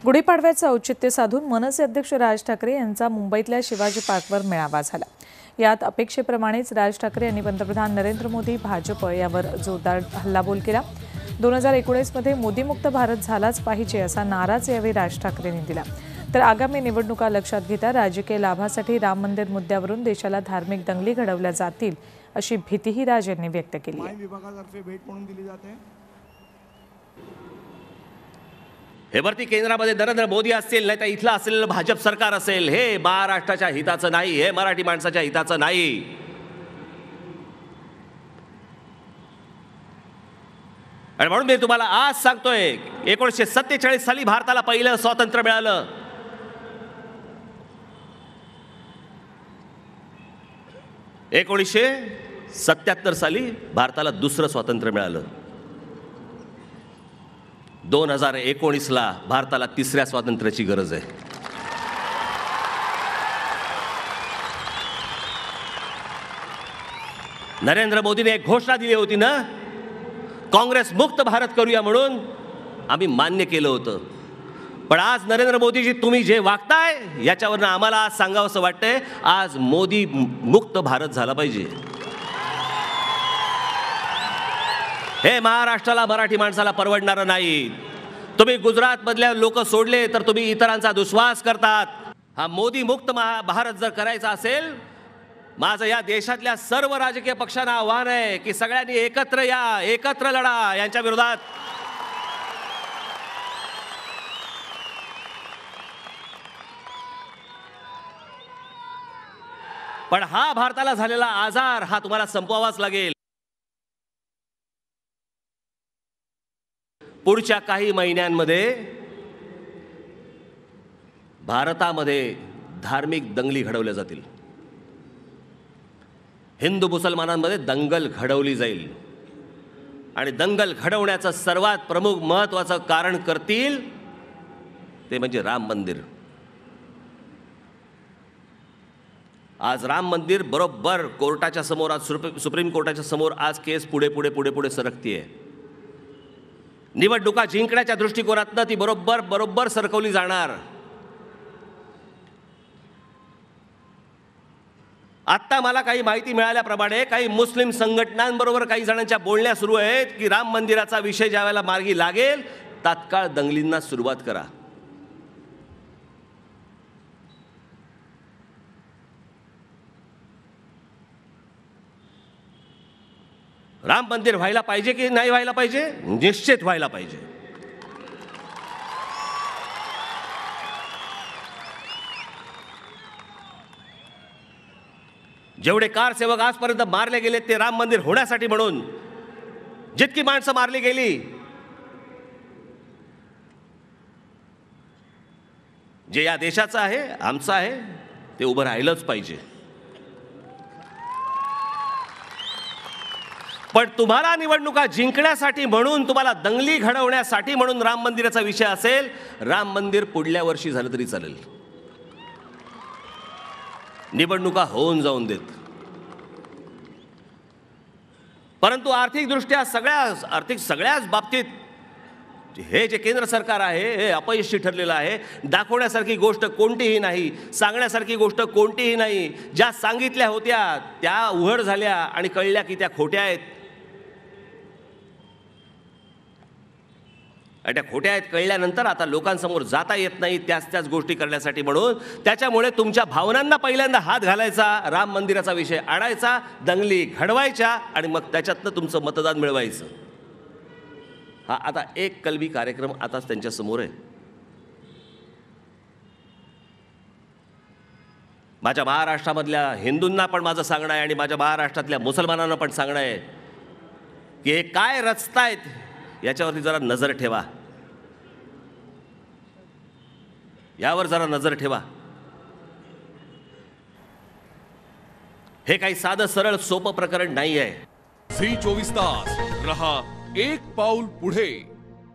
गुढीपाडव्याचं औचित्य साधून मनसे अध्यक्ष राज ठाकरे यांचा मुंबईतल्या शिवाजी पार्कवर मेळावा झाला। यात अपेक्षेप्रमाणेच राज ठाकरे यांनी पंतप्रधान नरेंद्र मोदी, भाजप यावर जोरदार हल्लाबोल केला। 2019 मध्ये मोदीमुक्त भारत झालाच पाहिजे असा नाराच यावेळी राज ठाकरेंनी दिला। तर आगामी निवडणुका लक्षात घेता राजकीय लाभासाठी राम मंदिर मुद्द्यावरून देशाला धार्मिक दंगली घडवल्या जातील अशी भीतीही राज यांनी व्यक्त केली आहे। विभागातर्फे भेट म्हणून दिली जाते। हे वरती केंद्रामध्ये नरेंद्र मोदी असतील नाही तर इथलं असलेलं भाजप सरकार असेल, हे महाराष्ट्राच्या हिताचं नाही, हे मराठी माणसाच्या हिताचं नाही। आणि म्हणून मी तुम्हाला आज सांगतोय 1947 साली भारताला पहिलं स्वातंत्र्य मिळालं। 1977 साली भारताला दुसरं स्वातंत्र्य मिळालं। 2019 ला भारताला तिसऱ्या स्वातंत्र्याची गरज आहे। नरेंद्र मोदीने एक घोषणा दिली होती ना, काँग्रेस मुक्त भारत करूया म्हणून, आम्ही मान्य केलं होतं। पण आज नरेंद्र मोदीजी तुम्ही जे वागताय याच्यावरनं आम्हाला आज सांगावंसं वाटतंय, आज मोदी मुक्त भारत झाला पाहिजे। हे महाराष्ट्राला मराठी माणसाला परवडणारं नाही। तुम्ही गुजरात मधल्या लोक सोडले तर तुम्ही इतरांचा दुस्वास करतात। हा मोदी मुक्त भारत जर करायचा असेल, माझं या देशातल्या सर्व राजकीय पक्षांना आव्हान आहे की सगळ्यांनी एकत्र या, एकत्र लढा यांच्या विरोधात। पण हा भारताला झालेला आजार हा तुम्हाला संपवावाच लागेल। पुढच्या काही महिन्यांमध्ये भारतामध्ये धार्मिक दंगली घडवल्या जातील। हिंदू मुसलमानांमध्ये दंगल घडवली जाईल आणि दंगल घडवण्याचं सर्वात प्रमुख महत्त्वाचं कारण करतील ते म्हणजे राम मंदिर। आज राम मंदिर बरोबर कोर्टाच्या समोर, आज सुप्रीम कोर्टाच्या समोर आज केस पुढे सरकतीये। निवडणुका जिंकण्याच्या दृष्टिकोनातनं ती बरोबर सरकवली जाणार। आता मला काही माहिती मिळाल्याप्रमाणे काही मुस्लिम संघटनांबरोबर काही जणांच्या बोलण्या सुरू आहेत की राम मंदिराचा विषय ज्यावेळेला मार्गी लागेल तात्काळ दंगलींना सुरुवात करा। राम मंदिर व्हायला पाहिजे की नाही व्हायला पाहिजे? निश्चित व्हायला पाहिजे। जेवढे कारसेवक आजपर्यंत मारले गेले ते राम मंदिर होण्यासाठी म्हणून, जितकी माणसं मारली गेली, जे या देशाचं आहे, आमचं आहे, ते उभं राहिलंच पाहिजे। पण तुम्हाला निवडणुका जिंकण्यासाठी म्हणून, तुम्हाला दंगली घडवण्यासाठी म्हणून राम मंदिराचा विषय असेल, राम मंदिर पुढल्या वर्षी झालं तरी चालेल। निवडणुका होऊन जाऊन देत। परंतु आर्थिकदृष्ट्या सगळ्याच बाबतीत हे जे केंद्र सरकार आहे हे अपयशी ठरलेलं आहे। दाखवण्यासारखी गोष्ट कोणतीही नाही, सांगण्यासारखी गोष्ट कोणतीही नाही। ज्या सांगितल्या होत्या त्या उघड झाल्या आणि कळल्या की त्या खोट्या आहेत। आणि त्या खोट्या आहेत कळल्यानंतर आता लोकांसमोर जाता येत नाही त्याच गोष्टी करण्यासाठी म्हणून। त्याच्यामुळे तुमच्या भावनांना पहिल्यांदा हात घालायचा, राम मंदिराचा विषय आणायचा, दंगली घडवायच्या आणि मग त्याच्यातनं तुमचं मतदान मिळवायचं। हा आता एक कलमी कार्यक्रम आताच त्यांच्या समोर आहे। माझ्या महाराष्ट्रामधल्या हिंदूंना पण माझं सांगणं आहे आणि माझ्या महाराष्ट्रातल्या मुसलमानांना पण सांगणं आहे की हे काय रचतायत याच्यावरती जरा नजर ठेवा, यावर जरा नजर ठेवा। हे काही साधं सरळ सोपं प्रकरण नाही आहे। झी 24 तास रहा एक पाऊल पुढे।